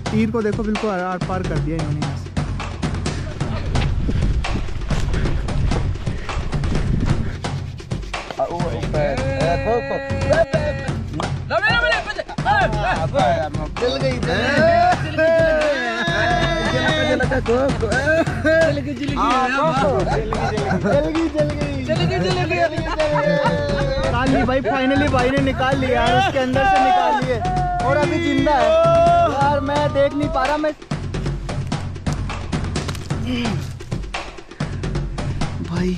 तीर को देखो बिल्कुल आर पार कर दिया इन्होंने यहाँ से। निकाल ली भाई, फाइनली भाई ने निकाल लिया, उसके अंदर से निकाल लिए और अभी जिंदा है यार। मैं देख नहीं पा रहा, मैं भाई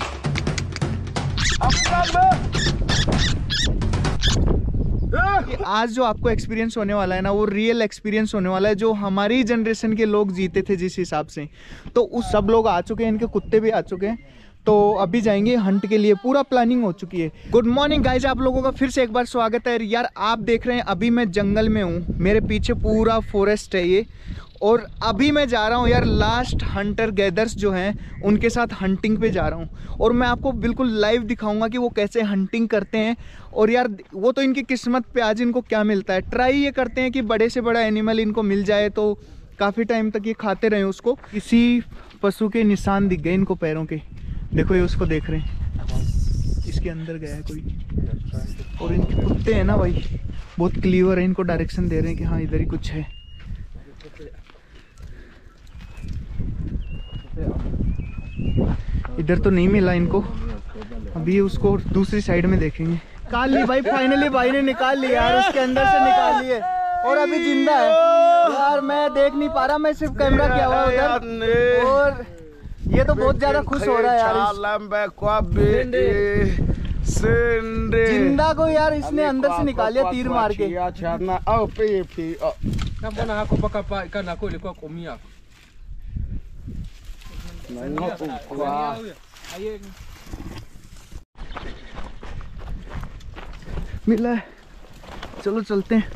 आज जो आपको एक्सपीरियंस होने वाला है ना, वो रियल एक्सपीरियंस होने वाला है जो हमारी जनरेशन के लोग जीते थे जिस हिसाब से। तो उस सब लोग आ चुके हैं, इनके कुत्ते भी आ चुके हैं। तो अभी जाएंगे हंट के लिए, पूरा प्लानिंग हो चुकी है। गुड मॉर्निंग गाइज, आप लोगों का फिर से एक बार स्वागत है यार। आप देख रहे हैं अभी मैं जंगल में हूँ, मेरे पीछे पूरा फॉरेस्ट है ये, और अभी मैं जा रहा हूँ यार लास्ट हंटर गैदर्स जो हैं उनके साथ हंटिंग पे जा रहा हूँ। और मैं आपको बिल्कुल लाइव दिखाऊंगा कि वो कैसे हंटिंग करते हैं। और यार वो तो इनकी किस्मत पे आज इनको क्या मिलता है। ट्राई ये करते हैं कि बड़े से बड़ा एनिमल इनको मिल जाए तो काफ़ी टाइम तक ये खाते रहें उसको। किसी पशु के निशान दिख गए इनको पैरों के, देखो ये उसको देख रहे हैं, इसके अंदर गया है कोई। और इनके कुत्ते हैं ना भाई बहुत क्लीवर है, इनको डायरेक्शन दे रहे हैं कि हाँ इधर ही कुछ है। इधर तो नहीं मिला इनको, अभी उसको दूसरी साइड में देखेंगे। निकाल ली भाई, फाइनली भाई ने निकाल लिया यार, उसके अंदर से निकाल लिए और अभी जिंदा है यार। मैं देख नहीं पा रहा, मैं सिर्फ कैमरा किया हुआ उधर, और ये तो बहुत ज्यादा खुश हो रहा है यार। जिंदा को यार इसने अंदर से निकाल लिया तीर मार के। मिला है, चलो चलते हैं।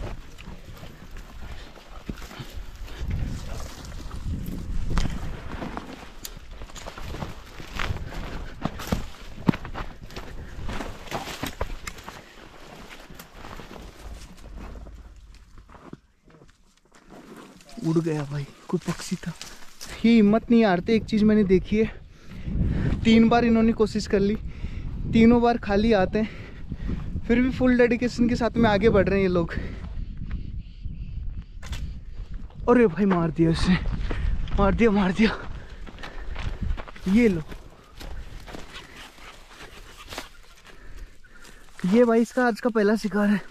उड़ गया भाई, कोई पक्षी था। ये हिम्मत नहीं हारते, एक चीज़ मैंने देखी है, 3 बार इन्होंने कोशिश कर ली, तीनों बार खाली आते हैं, फिर भी फुल डेडिकेशन के साथ में आगे बढ़ रहे हैं ये लोग। अरे भाई मार दिया इसने, मार दिया मार दिया। ये लो, ये भाई इसका आज का पहला शिकार है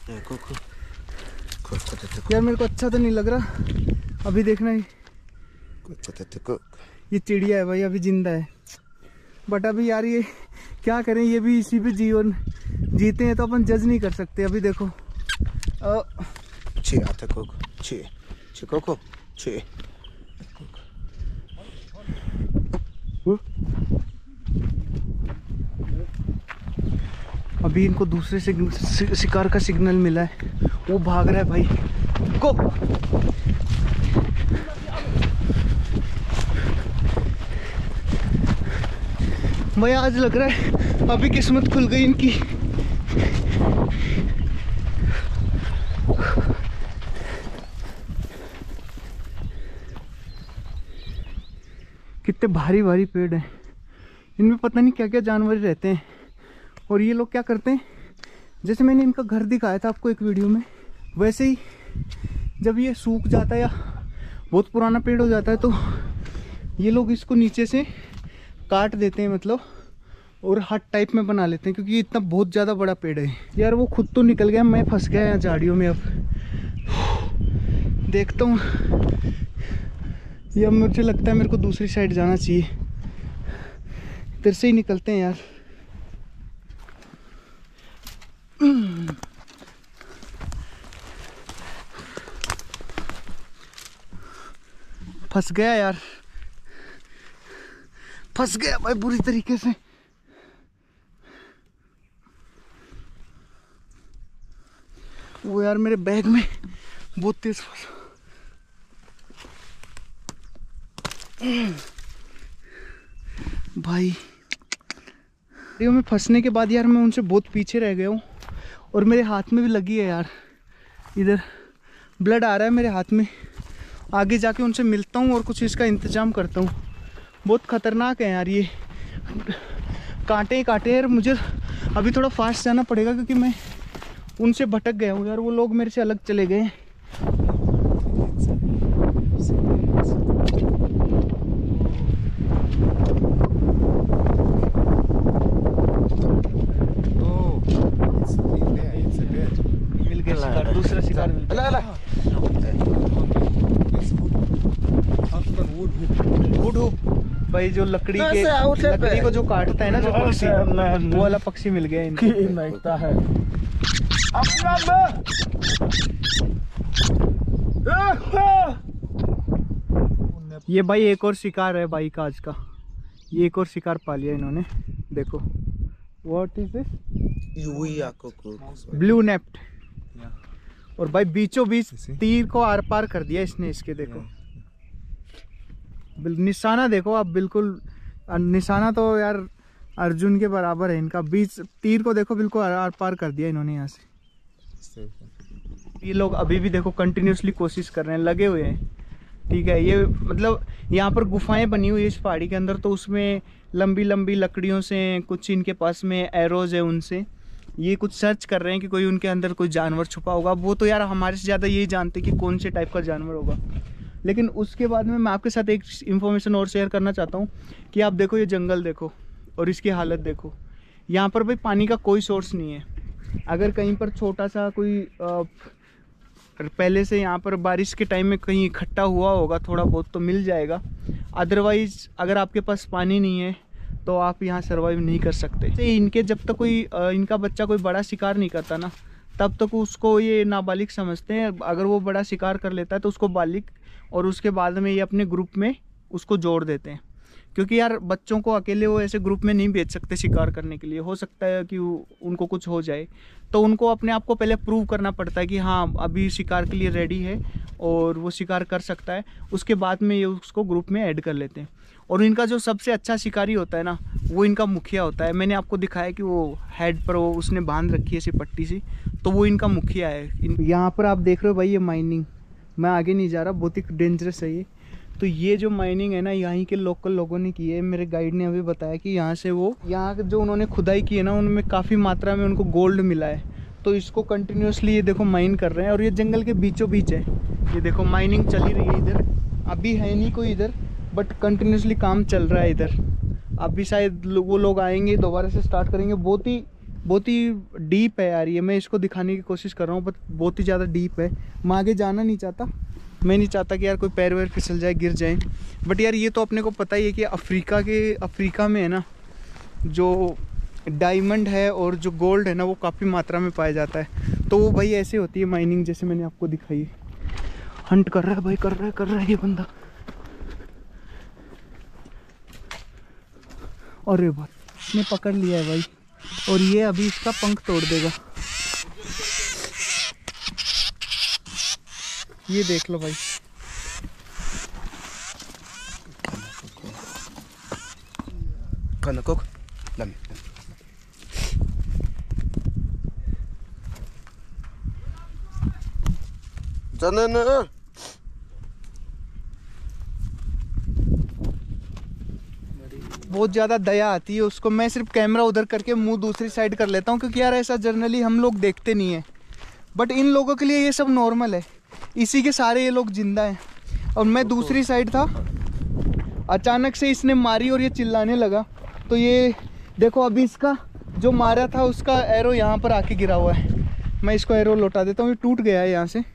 यार। मेरे को अच्छा तो नहीं लग रहा, अभी देखना है। ये चिड़िया है भाई, अभी जिंदा है, बट अभी यार ये क्या करें, ये भी इसी पे जीवन जीते हैं तो अपन जज नहीं कर सकते। अभी देखो अभी इनको दूसरे शिकार का सिग्नल मिला है, वो भाग रहा है भाई को। भाई आज लग रहा है अभी किस्मत खुल गई इनकी। कितने भारी भारी पेड़ हैं, इनमें पता नहीं क्या क्या जानवर रहते हैं। और ये लोग क्या करते हैं, जैसे मैंने इनका घर दिखाया था आपको एक वीडियो में, वैसे ही जब ये सूख जाता है या बहुत पुराना पेड़ हो जाता है तो ये लोग इसको नीचे से काट देते हैं मतलब, और हट टाइप में बना लेते हैं, क्योंकि इतना बहुत ज़्यादा बड़ा पेड़ है यार। वो खुद तो निकल गया, मैं फंस गया यहाँ झाड़ियों में। अब देखता हूँ, ये अब मुझे लगता है मेरे को दूसरी साइड जाना चाहिए, इधर से ही निकलते हैं यार। फंस गया यार, फंस गया भाई बुरी तरीके से। वो यार मेरे बैग में बहुत तेज फंसा। भाई वीडियो में फंसने के बाद यार मैं उनसे बहुत पीछे रह गया हूँ, और मेरे हाथ में भी लगी है यार, इधर ब्लड आ रहा है मेरे हाथ में, आगे जाके उनसे मिलता हूँ और कुछ इसका इंतज़ाम करता हूँ। बहुत ख़तरनाक है यार ये, कांटे ही कांटे यार। मुझे अभी थोड़ा फास्ट जाना पड़ेगा क्योंकि मैं उनसे भटक गया हूँ यार, वो लोग मेरे से अलग चले गए। मिल गया शिकार, दूसरा शिकार मिल गया। भाई जो लकड़ी को जो काटता है ना, जो पक्षी, वो वाला पक्षी मिल गया इनको। ये भाई एक और शिकार है भाई का आज का, ये एक और शिकार पा लिया इन्होंने। देखो व्हाट इज दिस, ब्लू नेप्ट। और भाई बीचों बीच तीर को आर पार कर दिया इसने इसके। देखो निशाना देखो आप, बिल्कुल निशाना तो यार अर्जुन के बराबर है इनका। बीच तीर को देखो बिल्कुल आर पार कर दिया इन्होंने यहाँ से। ये लोग अभी भी देखो कंटिन्यूसली कोशिश कर रहे हैं, लगे हुए हैं। ठीक है, ये मतलब यहाँ पर गुफाएं बनी हुई है इस पहाड़ी के अंदर, तो उसमें लंबी लंबी लकड़ियों से, कुछ इनके पास में एरोज है, उनसे ये कुछ सर्च कर रहे हैं कि कोई उनके अंदर कोई जानवर छुपा होगा। वो तो यार हमारे से ज़्यादा यही जानते कि कौन से टाइप का जानवर होगा। लेकिन उसके बाद में मैं आपके साथ एक इन्फॉर्मेशन और शेयर करना चाहता हूँ कि आप देखो ये जंगल देखो और इसकी हालत देखो। यहाँ पर भाई पानी का कोई सोर्स नहीं है। अगर कहीं पर छोटा सा कोई पहले से यहाँ पर बारिश के टाइम में कहीं इकट्ठा हुआ होगा थोड़ा बहुत तो मिल जाएगा, अदरवाइज़ अगर आपके पास पानी नहीं है तो आप यहाँ सर्वाइव नहीं कर सकते। इनके जब तक कोई इनका बच्चा कोई बड़ा शिकार नहीं करता ना, तब तक उसको ये नाबालिग समझते हैं। अगर वो बड़ा शिकार कर लेता है तो उसको बालिग, और उसके बाद में ये अपने ग्रुप में उसको जोड़ देते हैं। क्योंकि यार बच्चों को अकेले वो ऐसे ग्रुप में नहीं भेज सकते शिकार करने के लिए। हो सकता है कि उनको कुछ हो जाए, तो उनको अपने आप को पहले प्रूव करना पड़ता है कि हाँ अभी शिकार के लिए रेडी है और वो शिकार कर सकता है। उसके बाद में ये उसको ग्रुप में ऐड कर लेते हैं। और इनका जो सबसे अच्छा शिकारी होता है ना, वो इनका मुखिया होता है। मैंने आपको दिखाया कि वो हेड पर वो उसने बांध रखी है ऐसी पट्टी सी, तो वो इनका मुखिया है। यहाँ पर आप देख रहे हो भाई ये माइनिंग, मैं आगे नहीं जा रहा, बहुत ही डेंजरस है ये। तो ये जो माइनिंग है ना, यहाँ के लोकल लोगों ने की है। मेरे गाइड ने अभी बताया कि यहाँ से वो यहाँ जो उन्होंने खुदाई की है ना, उनमें काफ़ी मात्रा में उनको गोल्ड मिला है। तो इसको कंटिन्यूसली ये देखो माइन कर रहे हैं, और ये जंगल के बीचों बीच है। ये देखो माइनिंग चली रही है इधर, अभी है नहीं कोई इधर, बट कंटिन्यूसली काम चल रहा है इधर। अभी शायद वो लोग आएंगे, दोबारा से स्टार्ट करेंगे। बहुत ही डीप है यार ये, मैं इसको दिखाने की कोशिश कर रहा हूँ, बट बहुत ही ज़्यादा डीप है। मैं आगे जाना नहीं चाहता, मैं नहीं चाहता कि यार कोई पैर वैर फिसल जाए, गिर जाए। बट यार ये तो अपने को पता ही है कि अफ्रीका में है ना, जो डायमंड है और जो गोल्ड है ना, वो काफ़ी मात्रा में पाया जाता है। तो वो भाई ऐसे होती है माइनिंग, जैसे मैंने आपको दिखाई है। हंट कर रहा है भाई, कर रहा है ये बंदा। अरे भाई इसने पकड़ लिया है भाई, और ये अभी इसका पंख तोड़ देगा। ये देख लो भाई, बहुत ज़्यादा दया आती है उसको। मैं सिर्फ कैमरा उधर करके मुंह दूसरी साइड कर लेता हूँ, क्योंकि यार ऐसा जनरली हम लोग देखते नहीं है। बट इन लोगों के लिए ये सब नॉर्मल है, इसी के सारे ये लोग जिंदा हैं। और मैं दूसरी साइड था, अचानक से इसने मारी और ये चिल्लाने लगा। तो ये देखो अभी इसका जो मारा था उसका एरो यहाँ पर आके गिरा हुआ है। मैं इसको एरो लौटा देता हूँ, ये टूट गया है यहाँ से।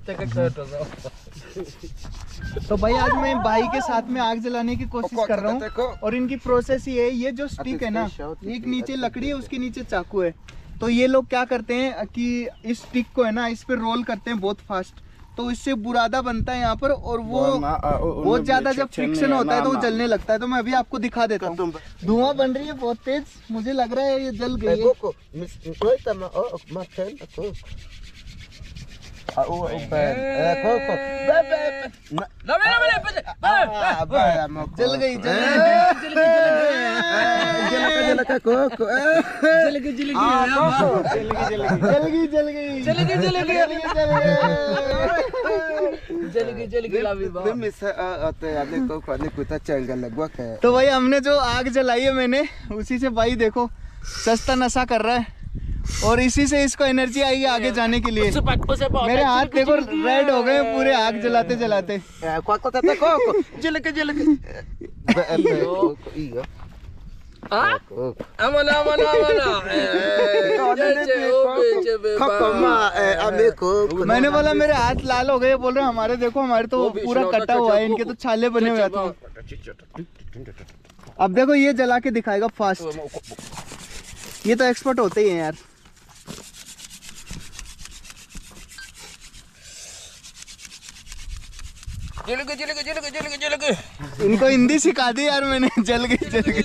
तो भाई आज मैं भाई के साथ में आग जलाने की कोशिश कर रहा हूँ, और इनकी प्रोसेस ये है, ये जो स्टिक है ना, एक नीचे लकड़ी है, उसके नीचे चाकू है। तो ये लोग क्या करते हैं कि इस स्टिक को है ना, इस पे रोल करते हैं बहुत फास्ट, तो इससे बुरादा बनता है यहाँ पर, और वो बहुत ज्यादा जब फ्रिक्शन होता है तो वो जलने लगता है। तो मैं अभी आपको दिखा देता हूँ, धुआं बन रही है बहुत तेज, मुझे लग रहा है ये जल गई है। जल गई तो भाई हमने जो आग जलाई है मैंने उसी से भाई देखो सस्ता नशा कर रहा है और इसी से इसको एनर्जी आई है आगे जाने के लिए। मेरे हाथ देखो रेड हो गए पूरे आग जलाते जलाते। मैंने बोला मेरे हाथ लाल हो गए, बोल रहे हमारे देखो हमारे तो पूरा कटा हुआ है, इनके तो छाले बने हुए थे। अब देखो ये जला के दिखाएगा फास्ट, ये तो एक्सपर्ट होते ही हैं यार। इनको हिंदी सिखा दी यार मैंने। जल गई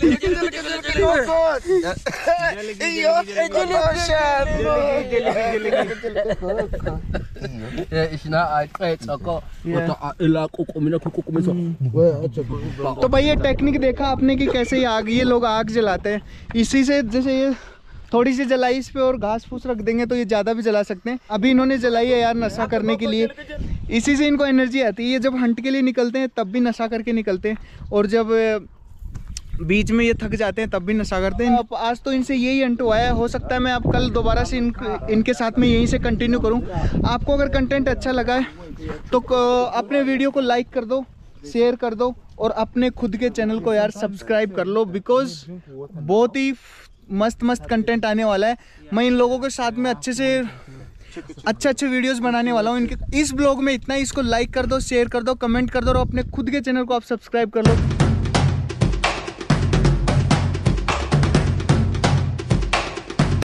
तो भाई ये टेक्निक देखा आपने कि कैसे ये लोग आग जलाते हैं। इसी से जैसे ये थोड़ी सी जलाई इस पे और घास फूस रख देंगे तो ये ज़्यादा भी जला सकते हैं। अभी इन्होंने जलाई है यार नशा करने के लिए, इसी से इनको एनर्जी आती है। ये जब हंट के लिए निकलते हैं तब भी नशा करके निकलते हैं और जब बीच में ये थक जाते हैं तब भी नशा करते हैं। आज तो इनसे यही हंट हुआ है, हो सकता है मैं अब कल दोबारा से इनके साथ में यहीं से कंटिन्यू करूं। आपको अगर कंटेंट अच्छा लगा है तो अपने वीडियो को लाइक कर दो, शेयर कर दो और अपने खुद के चैनल को यार सब्सक्राइब कर लो, बिकॉज बहुत ही मस्त कंटेंट आने वाला है। मैं इन लोगों के साथ में अच्छे वीडियोस बनाने वाला हूँ। इनके इस ब्लॉग में इतना ही। इसको लाइक कर दो, शेयर कर दो, कमेंट कर दो और अपने खुद के चैनल को आप सब्सक्राइब कर लो।